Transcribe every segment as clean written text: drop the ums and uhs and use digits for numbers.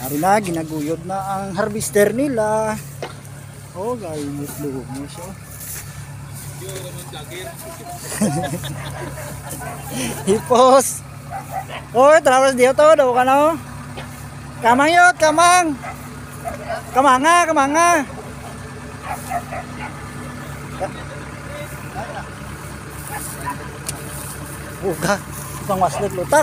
Ari na, ginaguyod na ang harvester nila. Oh, guys, lumos oh. Hipos. Oh, terus dia tuh daw ka no. Kamang yot, kamang. Kamanga, kamanga. Buka, pang waslet lutak.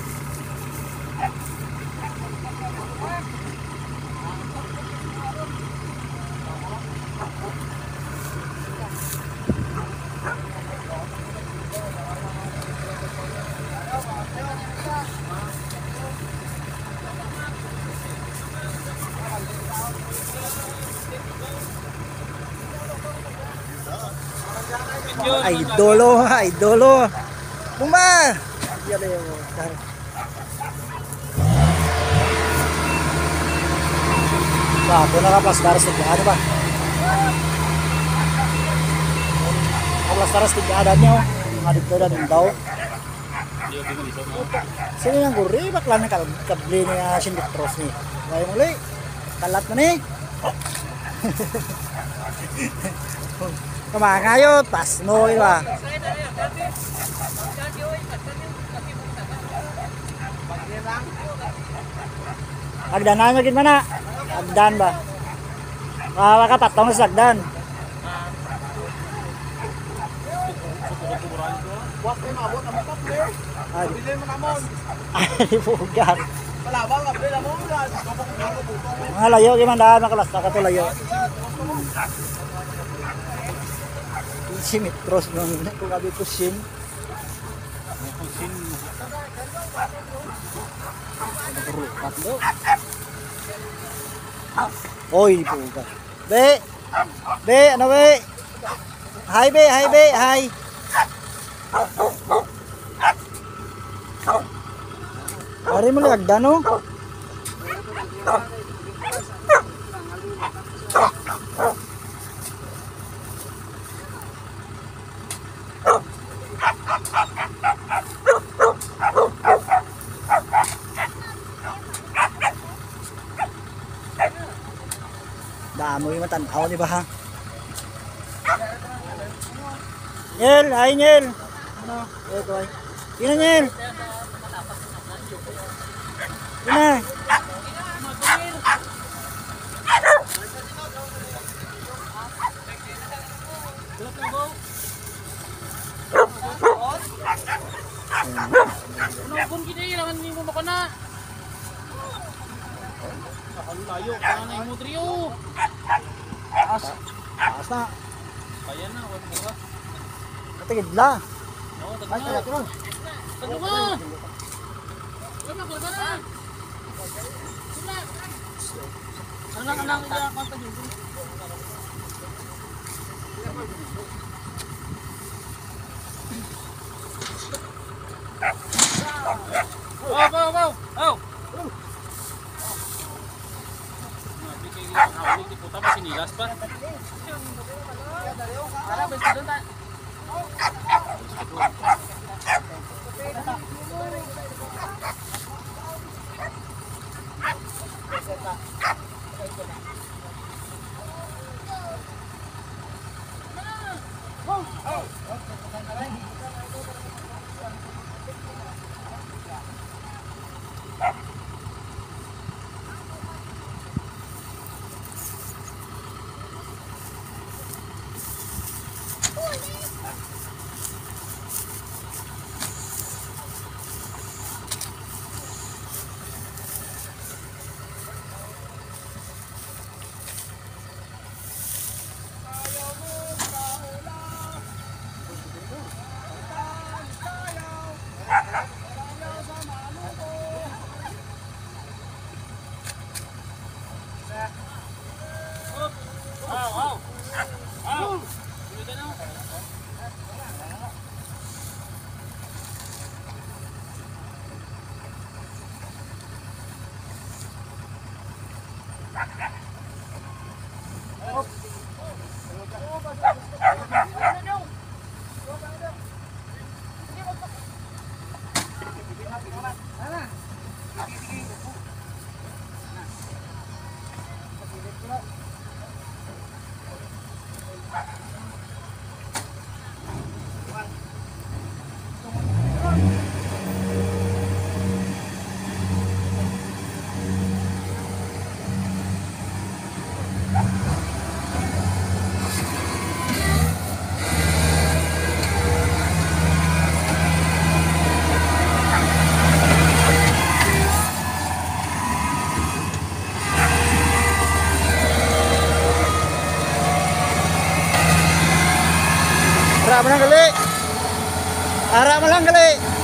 Idolo, idolo. Bumba. Iya deh. Bah, ako nakaplastar sa ano ba? Nakaplastar sa tigada niyo. Ngadip ko na din daw. Sino yang guri bakla na kabli niya sinditros ni. Gaya muli. Kalat mo ni. Kamangayo, pas no iba. Agdanan nyo gimana? Agdan ba? Wala ka tatong sa agdan. Buat kayo mabot ang matap eh. Bili mo namon. Ay, pugat. Palabang ka, bili mo. Mga layo, gimana? Nakalasta ka to layo. Si Mitros nung kung gabi ko sin. Oy, puga. Be. Be, ano be? Hi be, hi be, hi. Ari mo lagda no? Damo yung matanaw, di ba ha? Nyel, ay Nyel. Ano? Ito ay. Yun na Nyel. Yun na. Kung gini, naman hindi mo makana. Layo, kanay mo trio. Taas. Taas na. Kaya na, wala mo ka. Katigid la. Oo, Ay, kaya tiro. taglo mo. Wala, wala na. Sila. Anang, iya, kanta dito. Oh. Hindi po tapos sinilas pa. Para ba ito doon? Ara mo lang gali. Ara mo lang gali.